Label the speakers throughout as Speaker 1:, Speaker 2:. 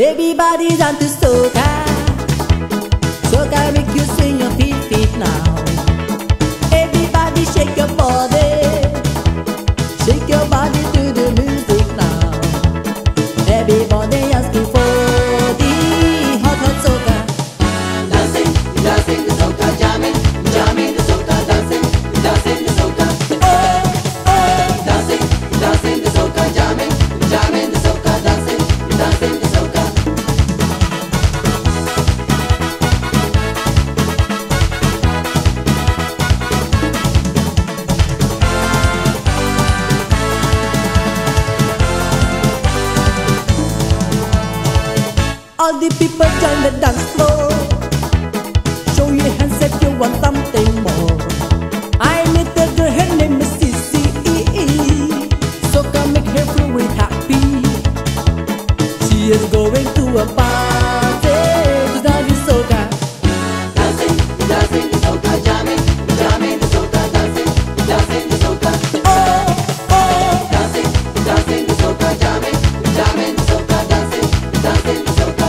Speaker 1: Everybody's onto soca. Soca make you swing your feet now. Everybody shake your body. Shake your body to the music now. Everybody asking for the hot soca.
Speaker 2: Dancing, dancing the soca, jamming, jamming the soca, dancing, dancing the soca. Dancing, dancing the soca, jamming, jamming the soca, dancing, dancing the soca.
Speaker 1: All the people join the dance floor. Show your hands if you want something more. I met a girl, her name is Sissy. Soca make her feel really happy. She is going to a party to dance the soca.
Speaker 2: Dancing, dancing the soca, jamming, jamming the soca, dancing, dancing the soca. Dancing, dancing the soca, jamming, jamming the soca, dancing, dancing the soca.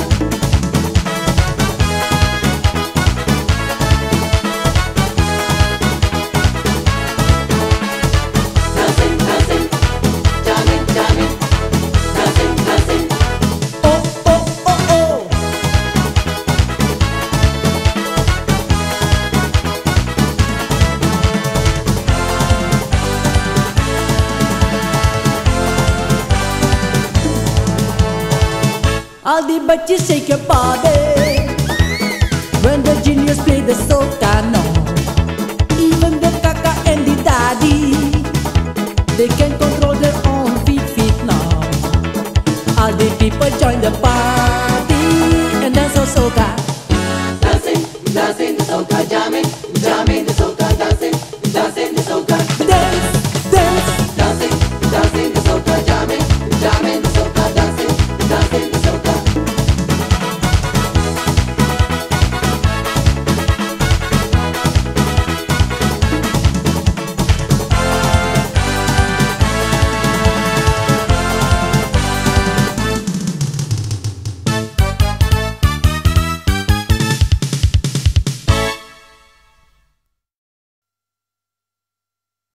Speaker 2: Dancing, dancing, jamming, jamming, dancing, dancing.
Speaker 1: All the bitches shake your body when the genius play the soca now. Even the kaka and the daddy, they can control their own feet now. All the people join the party.